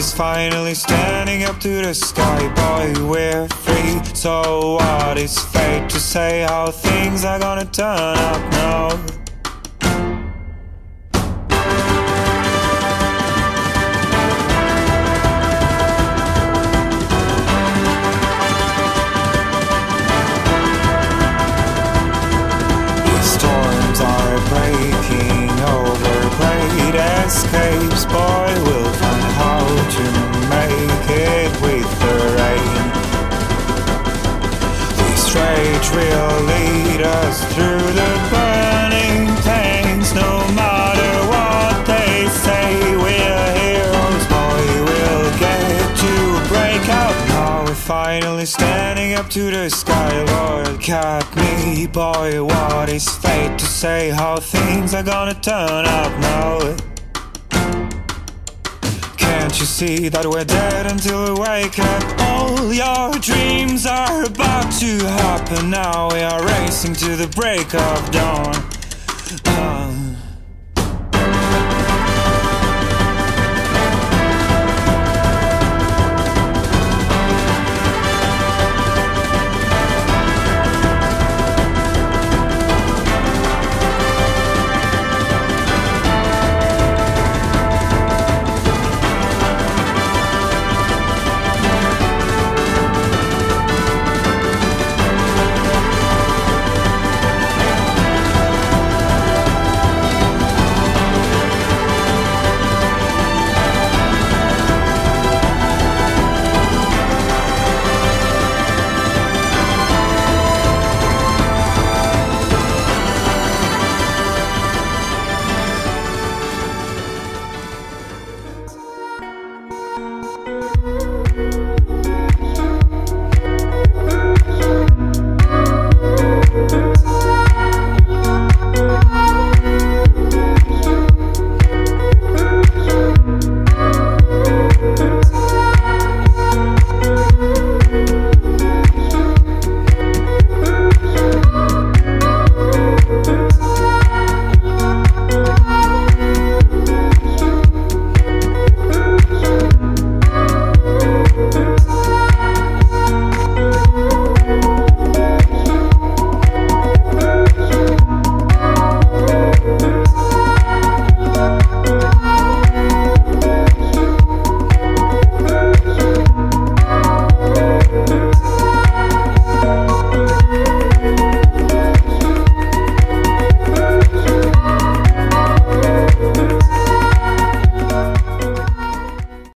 is finally standing up to the sky. Boy, we're free, so what is fate to say how things are gonna turn up now? Storms are breaking over great escapes. Boy, we'll find how to make it with the rain. This rage will lead us through the burning pains. No matter what they say, we're heroes. Boy, we'll get to break out. Now we're finally standing up to the sky. Lord, cut me, boy, what is fate to say how things are gonna turn up now? Can't you see that we're dead until we wake up? All your dreams are about to happen now. We are racing to the break of dawn.